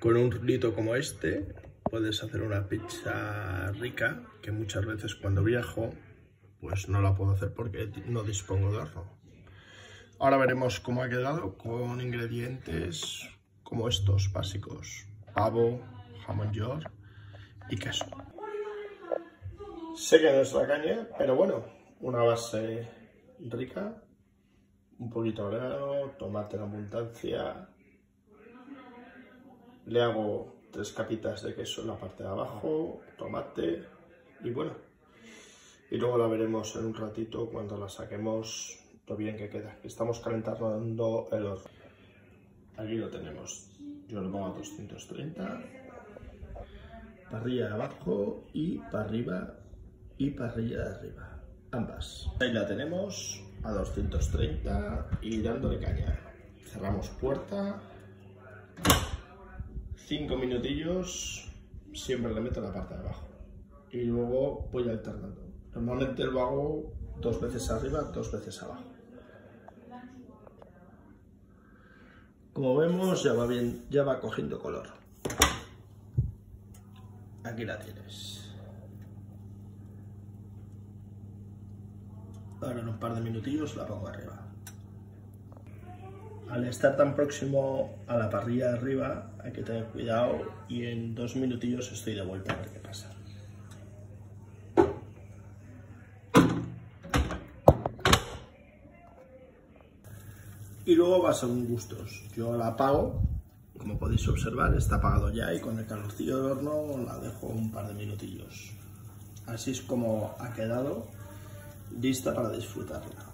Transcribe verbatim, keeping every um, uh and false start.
Con un rulito como este puedes hacer una pizza rica, que muchas veces cuando viajo pues no la puedo hacer porque no dispongo de horno. Ahora veremos cómo ha quedado con ingredientes como estos básicos: pavo, jamón york y queso. Sé que no es la caña, pero bueno, una base rica, un poquito de orégano, tomate en abundancia. Le hago tres capitas de queso en la parte de abajo, tomate y bueno. Y luego la veremos en un ratito cuando la saquemos lo bien que queda. Estamos calentando el horno. Aquí lo tenemos. Yo lo pongo a doscientos treinta. Parrilla de abajo y para arriba y parrilla de arriba. Ambas. Ahí la tenemos a doscientos treinta y dándole caña. Cerramos puerta. cinco minutillos, siempre le meto en la parte de abajo y luego voy alternando. Normalmente lo hago dos veces arriba, dos veces abajo. Como vemos ya va bien, ya va cogiendo color. Aquí la tienes. Ahora en un par de minutillos la pongo arriba. Al estar tan próximo a la parrilla de arriba hay que tener cuidado y en dos minutillos estoy de vuelta a ver qué pasa. Y luego va según gustos. Yo la apago, como podéis observar está apagado ya y con el calorcillo del horno la dejo un par de minutillos. Así es como ha quedado, lista para disfrutarla.